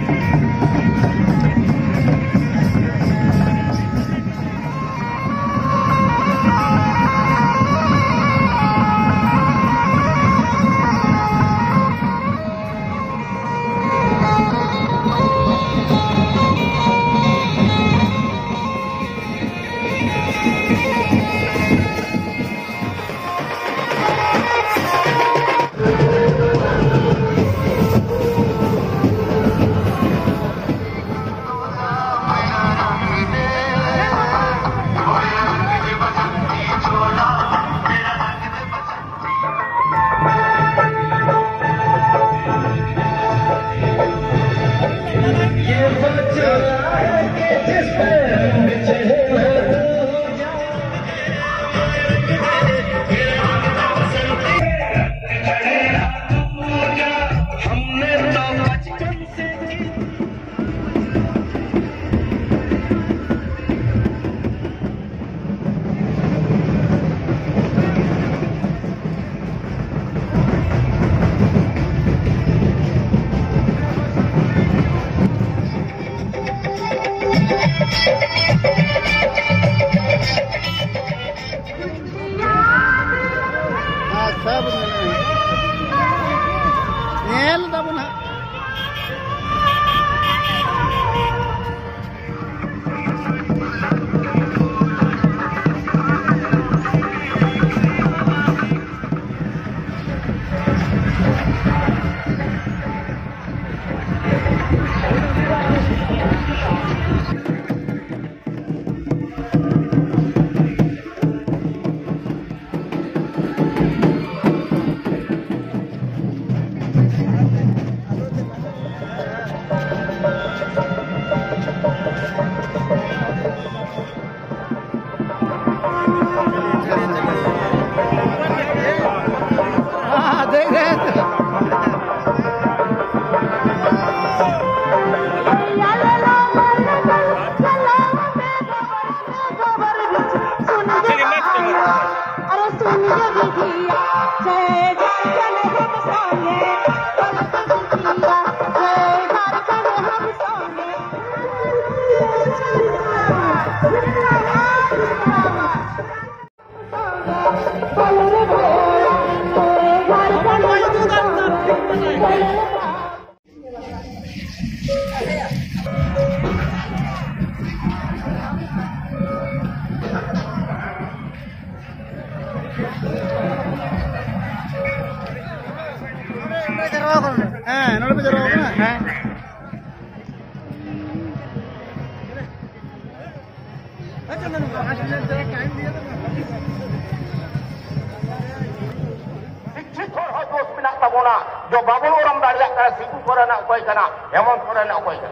जो बाबू ओरम दाड़ा सिबू सोरेन हेमंत सोरेन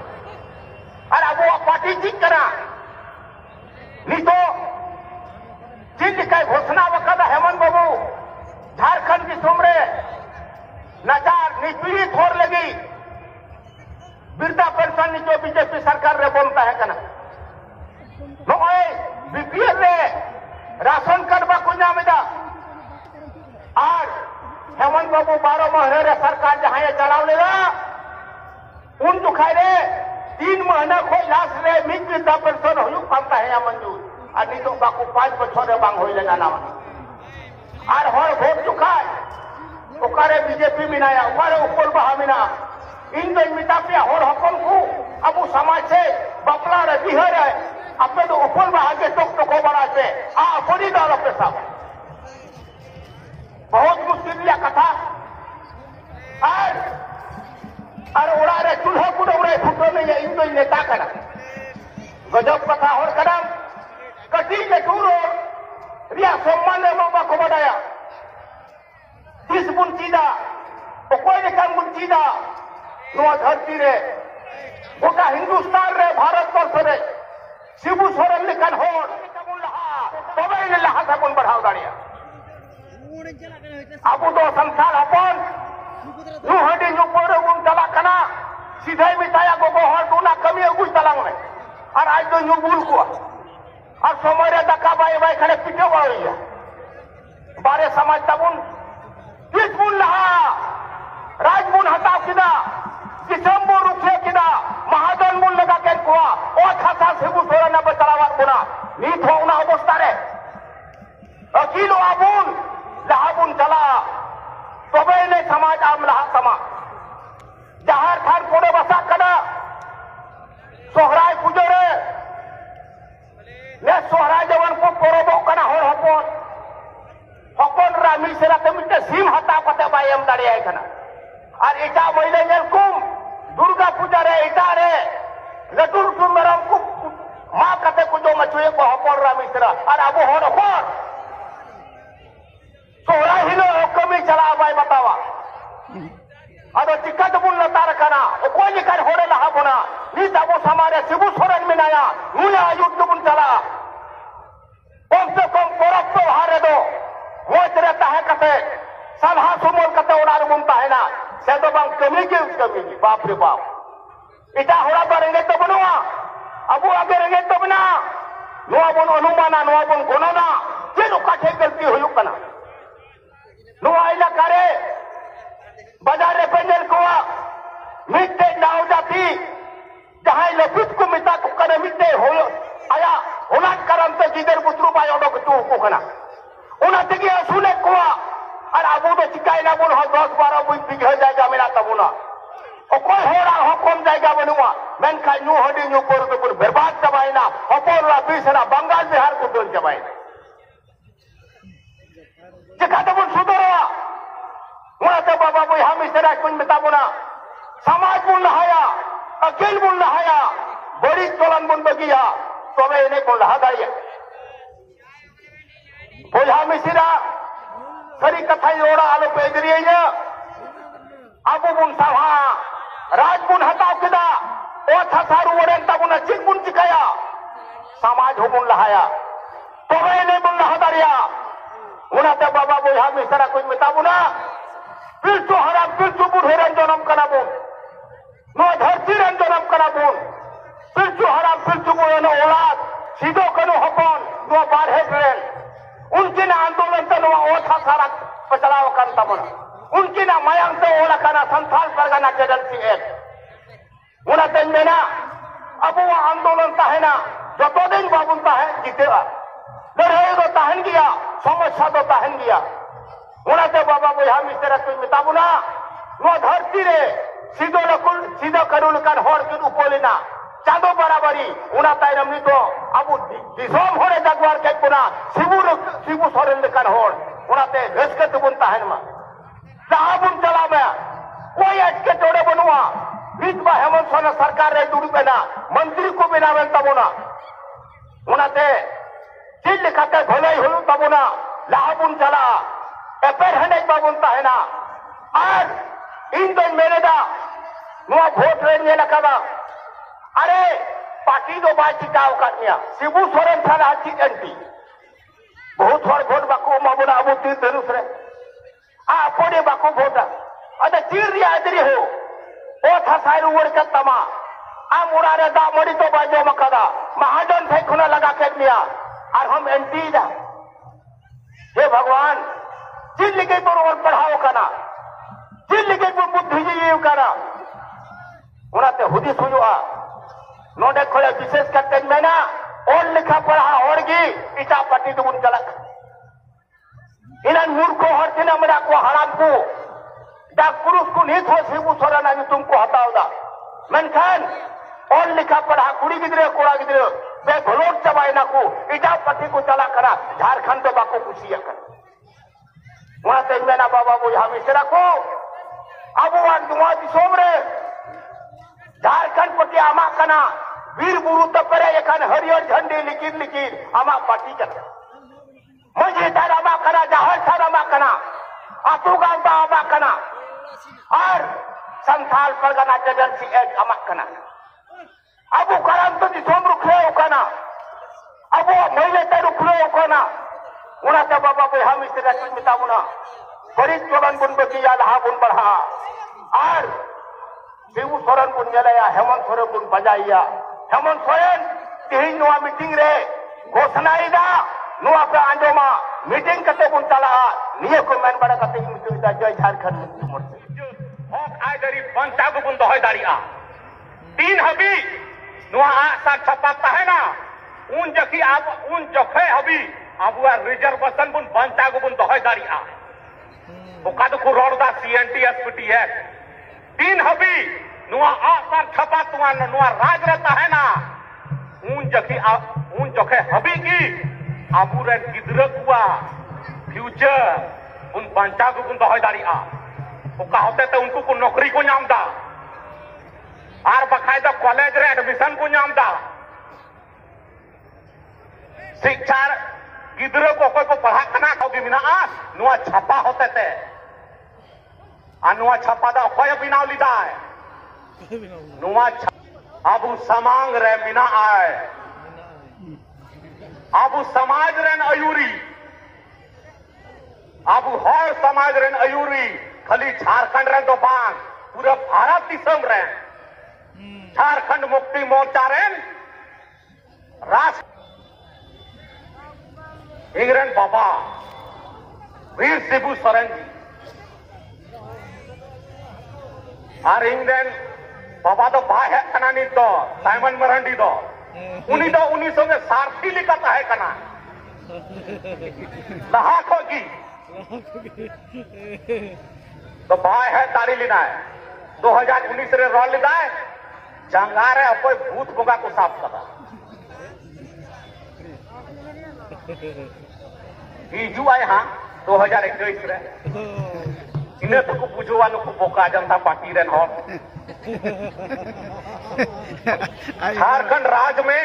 और अब पार्टी चीज नितो चीज घोषणा हेमंत बाबू झारखंड दिसम रे नाचार निपीड़ी थोर लगी बिरदा पेंशन निचो बीजेपी सरकार रे बनता है बीपीएल रे राशन कार्ड बाको नामेदा और हेमंत बाबू 12 महीने रे सरकार जहां चलाव लेगा उन दुखाई रे 3 महीना खोई लास्ट रे मिड बिरदा पेंशन हुयुक पाता है मंजूर और नितो बाको 5 बछर रे बांग होई लेना नाम और हर भोट चुकाय ओकारे बीजेपी मिनाया ओकारे ऊपर बहा मिना इन दो मिता पे हर हपन को अब समाज से बापला रे बिहा रे अपने तो ऊपर बहा के टोक टोको बड़ा से आ अपनी दल पे सब बहुत मुश्किल कथा और उड़ा रे चूल्हा कुड़ उड़े फुटो में ये इन दो नेता करा गजब कथा और कदम कटी के टूरो रिया सम्मान ने बाबा को बढ़ाया 30 बुन चीदा कोई कम बुन चीदा नवा धरती रे गोटा हिंदुस्तान रे भारत वर्ष रे शिबू सोरेन लेखन होर तबे ने लहा सबन बढ़ाव दाड़िया अब तो संसार अपन नु हडी नु पोरे गुन चला कना सीधे मिताया गोगो हर दूना कमी अगुज तलांग में और आज तो नु बुल को और समय रे दका बाई बाई खने पिटे वालिया बारे समाज तबुन किस बुन लहा राजबुन हटाव किदा किसम बो रुखे किदा सिबू सोरेन चलावाद बोना नीत अवस्था रे अकिल आबुन लहाबुन चला तबे ने समाज आम लहा तमा जहार खान कोड़े बसा कना सोहराय पुजो रे ने सोहराय जवन को परबो कना हर हपन रा मिसेरा ते मिटे सिम हता कते बाय एम दाड़ियाय कना और एटा महिले नेल कुम दुर्गा पूजा रे एटा रे लटुर टुमरम को मा कते को जो मचुए को हपन रा मिसेरा और अबो हर हपन सोहराय हिलो कमी चला बाय बतावा अदो चिकट बुन लतार कना ओकोय कर होड़े लहा बोना नी तबो समारे सिबू सोरेन मिनाया नुया आयुक्त बुन चला कम से कम परब तो हारे दो मोच रे ताहे कते सभा सुमोल कते ओनार बुन ताहेना से तो बांग कमी की बाप रे बाप इटा होड़ा बरेंगे तो बनवा अबो आगे रेंगे तो बना नुआ बुन अनुमाना नुआ बुन गोनना जे लोकाठे गलती होयु कना नुआ इलाका रे बाजार रे पेंजल को मिट्टे नाव जाती जहां लफित को मिता को करे मिट्टे हो आया होना करम ते जिदर बुतरू बाय ओडक तू को कना उना तगी असुने को और अबू तो चिकाई ना बोल 10-12 बुई बिघे जाएगा मेरा तबुना ओ कोई होरा हो कम जाएगा बनुआ मेन खाई नु हडी नु पर तो पुर बर्बाद चबाइना हपोरा बीसरा बंगाल बिहार को दोल चबाइना जका तो सुधरवा उनाते बाबा बोई हम इस तरह कुछ बताबोना समाज बुन लहाया अकेल बुन लहाया बड़ी चलन बुन बगिया तबे इन्हें बुन लहा दाइया बोझा मिसिरा खरी कथा योड़ा आलो पेदरिया अबू बुन साहा राज बुन हटाव किदा ओ थासारू वरेन तबुना चिक बुन चिकाया समाज हो बुन लहाया तबे इन्हें बुन लहा दाइया उनाते बाबा बोई हम इस तरह कुछ बताबोना पिलचु हराम पिलचु बुढ़े रंजनम कनाबुन नो धरती रंजनम कनाबुन पिलचु हराम पिलचु बुढ़े नो औलाद सीधो कनो हपन नो बारहे ट्रेन उनकी ना आंदोलन तो नो ओथा सारा पचलाव करता बना उनकी ना मयांग तो ओला कना संथाल परगना जडल सी एक उना दिन में ना अब वो आंदोलन ता है ना जो तो दिन बाबुन ता है जीतेगा लड़ाई तो ताहन गया समस्या तो ताहन गया उनाते बाबा बोई हम इस तरह कुछ मिताबुना नो धरती रे सीधो लकुल सीधो करुल कर होर किन उपोलिना चादो बराबरी उना ताइरम नी तो अबु दिसोम होरे जगवार के पुना सिबू सोरेन कर होर उनाते रसके तुबुन ताहन मा साहबुन चला में कोई अटके तोड़े बनुआ बीच हेमंत सोरेन सरकार रे दुड़ी बेना मंत्री को बिनावेन तबुना उनाते चिल लिखाते भलाई हुलु तबुना लाहबुन चला एपेर हने बाबुन ताहेना और इन दिन मेरे दा नुआ वोट रे ने लकाबा अरे पार्टी दो बाय चिकाव काटनिया सिबू सोरेन थाना आची एंटी बहुत हर वोट बाको माबुना अबु तीर धनुष रे आ पोडे बाको वोट अदे तीर रिया इदरी हो ओ था साइरु वर्ड का तमा आ मुरारे दा मडी तो बाजो मकादा महाजन थे खुना लगा केनिया और हम एंटी दा हे भगवान चिल लिखे पर और पढ़ाओ कना चिल लिखे पर बुद्धिजीवी कना उनाते हुदी सुजुआ नोडे खोले विशेष करते में ना और लिखा पढ़ा होड़गी इटा पट्टी तो उन चलक इनन मूर्खो हर दिन हमरा को हराम को डाक पुरुष को नहीं थो सिबू सोरेन आज तुमको हटाओ दा मेनखान और लिखा पढ़ा कुड़ी गिदरे कोड़ा गिदरे बे भलोट चबाई ना को इटा पट्टी को चला करा झारखंड तो बाको कुसिया कर वहां से मेना बाबा बोई हम इसरा को अब वहां दिसोम रे झारखंड पट्टी आमा कना वीर बुरु तो करे एखन हरियर झंडी लिकिर आमा पार्टी कर मजे तार आमा कना जहाज थार आमा कना आतु गांव आमा कना और संथाल परगना जडल सी एक आमा कना अब करम तो दिसोम रुखले कना अब महिले ते रुखले कना उनाते बाबा बोई हम इस तरह कुछ मिताबुना बड़ी चलन बुन बगिया लहा बुन बढ़ा और सिबू सोरेन बुन जलाया हेमंत सोरेन बुन बजाइया हेमंत सोरेन तिहिन नुआ मीटिंग रे घोषणा इदा नुआ पे आंजोमा मीटिंग कते बुन चला निये को मेन बड़ा कते मीटिंग दा जय झारखंड मुक्ति मोर्चा हक आय दरी पंचाग बुन दहय दारिया तीन हबी नुआ आसा छपा तहना उन जखी अब उन जखे हबी अब रिजर्वेशन बुन बंचागु बुन दहय दारिया ओका तो कुरोड़दा सीएनटी एसपीटी है तीन हबी नुआ आसा छपा तुआ नुआ राज रहता है ना उन जखे हबी की अबू रे गिदरा कुआ फ्यूचर उन बंचागु बुन दहय दारिया ओका होते तो उनको को नौकरी को नामदा और बकायदा कॉलेज रे एडमिशन को नामदा शिक्षा गिदरा को कोई को पढ़ा कना को बिना नुआ छपा होते थे आ नुआ छपा दा कोई बिना लिदा है नुआ अब समांग रे मिना आए अब समाज रे अयूरी अब हर समाज रे अयूरी खाली झारखंड रे दो बांग पूरा भारत दिसम रे झारखंड मुक्ति मोर्चा रे राष्ट्र इंग्रैंड बाबा वीर शिबू सोरेन जी और इंग्लैंड बाबा तो बा है कना नी तो साइमन मरांडी तो उन्हीं संगे सारथी लिखता है कना लहाक होगी तो बा है तारी लेना है 2019 रे रोल लेना है जंगारे अपोय भूत बोगा को साफ करा हिजू आए हाँ 2021 रे इन्हें तो को बुझवानो को बोका जनता पार्टी रे हो झारखंड राज्य में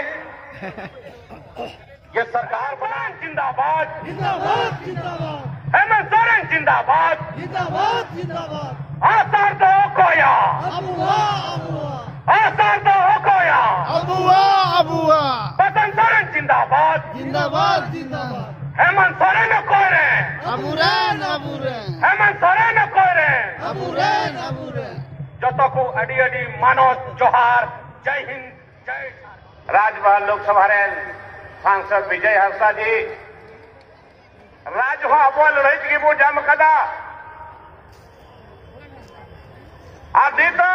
ये सरकार बना जिंदाबाद जिंदाबाद जिंदाबाद हेमंत सोरेन जिंदाबाद जिंदाबाद जिंदाबाद आसार दो कोया अबुआ अबुआ आसार दो कोया अबुआ अबुआ बसंत सोरेन जिंदाबाद जिंदाबाद जिंदाबाद हेमंत सोरेन कोरे अबुरेन अबुरेन हेमंत सोरेन कोरे अबुरेन अबुरेन जतो को अडी अडी मानव जोहार जय हिंद जय राजभवन लोकसभा रे सांसद विजय हंसा जी राजभवन अबो लड़ाई की वो जम कदा आदि तो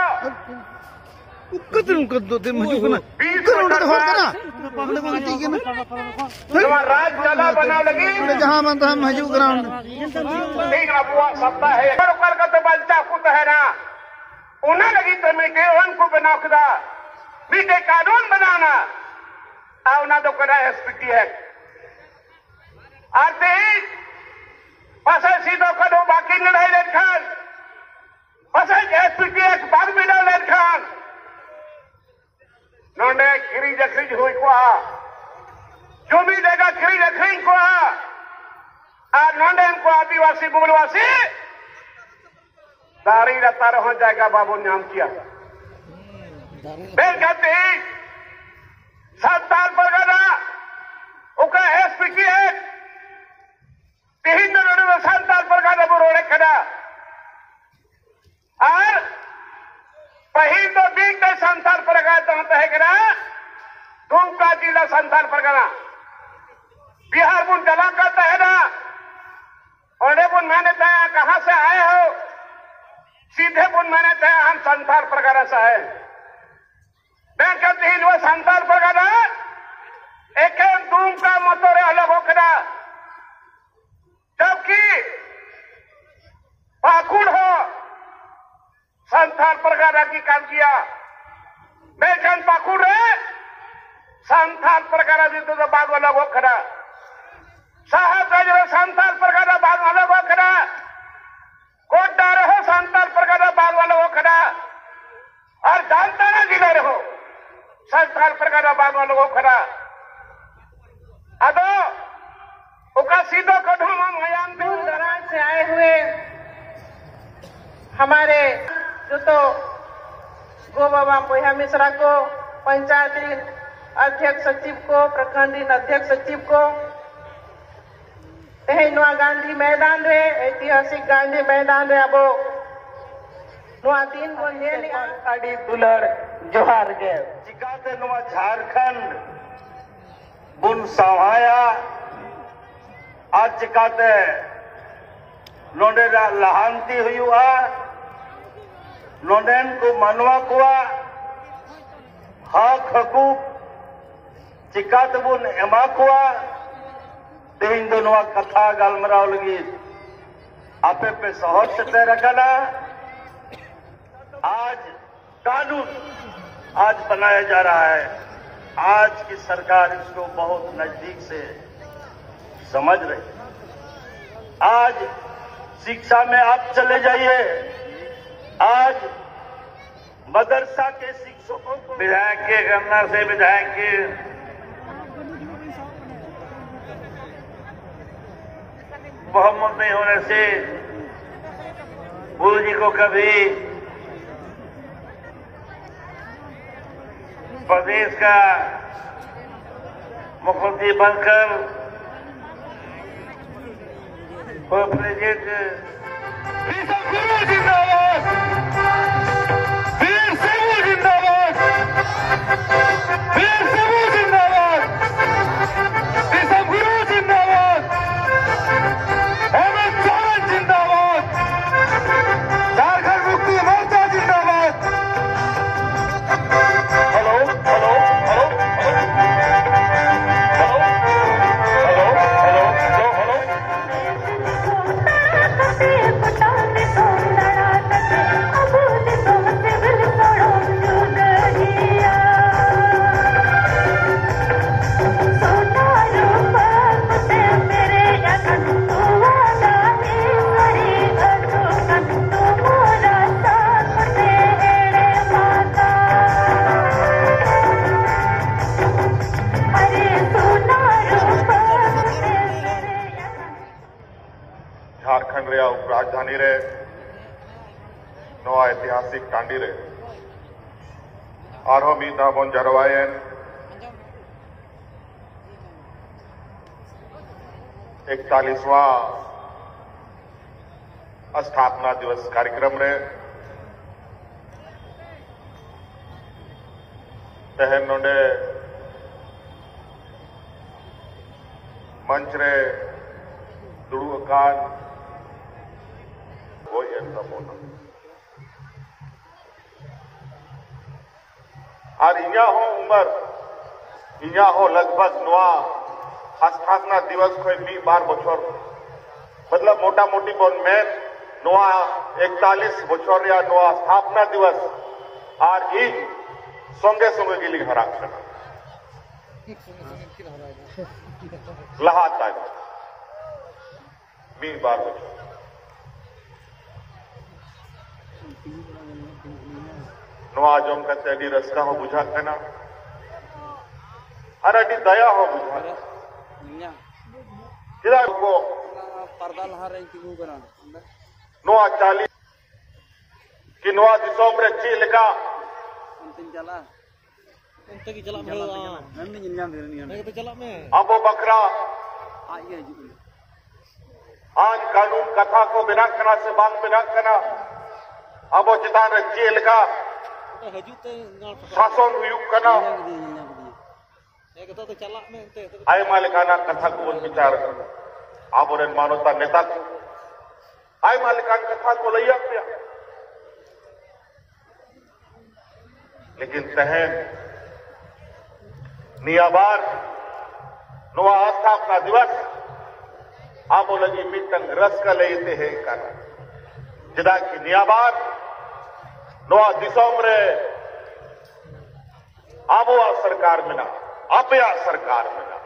कतरु कद दे मजू कना करोड़ तो होत ना पगले को ठीक है ना तुम्हारा राज ज्यादा बना लगी जहां मन हम मजू ग्राउंड ठीक अबुआ सत्ता है पर कलकत्ता बलचा कुत है ना उन्हें लगी कमेटी उनको बना खुदा बीटे कानून बनाना और ना तो करा एसपीटी है आते पसे सीधो कदो बाकी न रहे लेखान पसे एसपीटी एक बाद में न लेखान नोंडे खिरी जखरी हुई को जो भी देगा खिरी जखरी को नोंडे को आदिवासी मूलवासी दारी रहता रह जाएगा बाबू नाम किया बेल कहते संताल परगना उका एसपीटी है तीन नोड़े संताल परगना बुरोड़े खड़ा और पही तो दिन के संताल परगना तो है करा दुमका जिला संताल परगना बिहार बुन जला करता है ना और बुन मैंने तय कहां से आए हो सीधे बुन मैंने तय हम संताल परगना से है मैं कहती हूँ वो संताल परगना एक दूम का मतोरे अलग होकर जबकि पाकुड़ हो संताल परगना की काम किया मैं कहन पाकुड़ है संताल परगना जी तो बाग अलग होकर साहब संताल परगना बाग अलग होकर कोट डारे हो संताल परगना बाग अलग होकर और जानता ना जिले रहो संताल परगना बाग अलग होकर अदो उका सीधो कदम मयान दूर दराज से आए हुए हमारे जो तो गो बाबा पोया मिश्रा को पंचायती अध्यक्ष सचिव को प्रखंड अध्यक्ष सचिव को नुआ गांधी मैदान रे ऐतिहासिक गांधी मैदान रे अब नुआ दिन को अड़ी दुलर जोहार गे चिकाते नुआ झारखंड बुन सहाया आज चिकाते नोडे लहांती हुआ नोडेन को मनवा कुआ hak hukuk jika tebun emakua tehin do noa katha galmarao lagi आपे पे सहज सत्य रखना। आज कानून आज बनाया जा रहा है, आज की सरकार इसको बहुत नजदीक से समझ रही। आज शिक्षा में आप चले जाइए, आज मदरसा के शिक्षकों को विधायक के गणना से विधायक के बहुमत नहीं होने से गुरु जी को कभी प्रदेश का मुख्यमंत्री बनकर प्रेसिडेंट गुरु जिंदाबाद, वीर सबू जिंदाबाद, वीर सबू जिंदाबाद, ऋषभ गुरु जिंदाबाद, हेमंत सोरेन जिंदाबाद, झारखंड मुक्ति मोर्चा जिंदाबाद। Hello hello hello hello hello hello Jharkhand रे उपराजधानी रे नवा ऐतिहासिक टांडी रे आरो मी दाबन जरवायन 41वां स्थापना दिवस कार्यक्रम रे तहन नोंडे मंच रे दुड़ुकान वो और इया हो उम्र इया हो लगभग नवा स्थापना दिवस को 12 बछर मतलब मोटा मोटी बोन में नवा 41 बछर या नवा स्थापना दिवस और इन संगे संगे गिली हरा लहाता है 12 बछर नवा जम करते अड़ी रस्का हो बुझा करना और अड़ी दया हो बुझा चिदा को पर्दा लहा रे तिगु करा नवा 40 कि नवा दिसोम रे ची लेका अंतिम चला उनते की चला में नन्नी जिन्ना मेरे पे चला में अबो बकरा आइए जी आज कानून कथा को बिना करना से बांग बिना करना अबो चितान रे ची लेका शासन हुयुक करना एक तो चला में ते आय मालिकाना कथा को विचार आबोरेन मानवता नेता को आय मालिकान कथा को लैया पिया लेकिन तहन नियाबार नवा स्थापना दिवस आबो लगी मीटंग रस का लेते हैं कर जिदा की नियाबार नवा दिसोम रे आबो सरकार में ना अपया सरकार में ना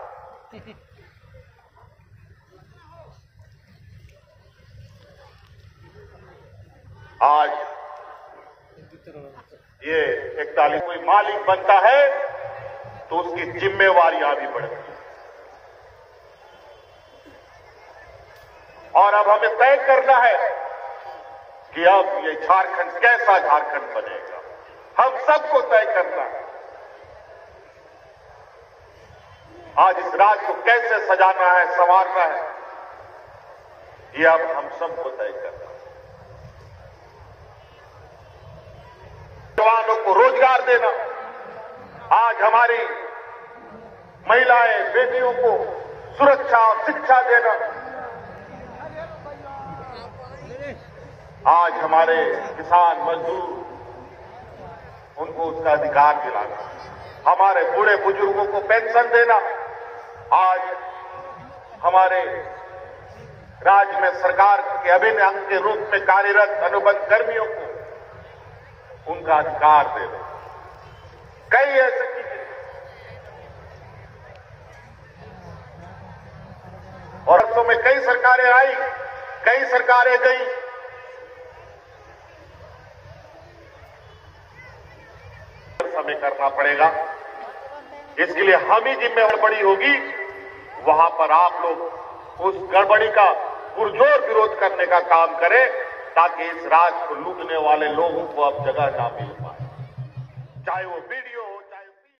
आज ये 41 कोई मालिक बनता है तो उसकी जिम्मेवारियां भी बढ़ती है और अब हमें तय करना है कि अब ये झारखंड कैसा झारखंड बनेगा, हम सबको तय करना है। आज इस राज्य को कैसे सजाना है, संवारना है, ये अब हम सबको तय करना है। जवानों को रोजगार देना, आज हमारी महिलाएं बेटियों को सुरक्षा और शिक्षा देना, आज हमारे किसान मजदूर उनको उसका अधिकार दिलाना, हमारे बूढ़े बुजुर्गों को पेंशन देना, आज हमारे राज्य में सरकार के अभिन्न अंग के रूप में कार्यरत अनुबंध कर्मियों को उनका अधिकार देना, कई ऐसी चीजें। और तो में कई सरकारें आई, कई सरकारें गई, हमें करना पड़ेगा। इसके लिए हम ही जिम्मेवार बड़ी होगी, वहां पर आप लोग उस गड़बड़ी का पुरजोर विरोध करने का काम करें, ताकि इस राज को लूटने वाले लोगों को अब जगह ना मिल पाए, चाहे वो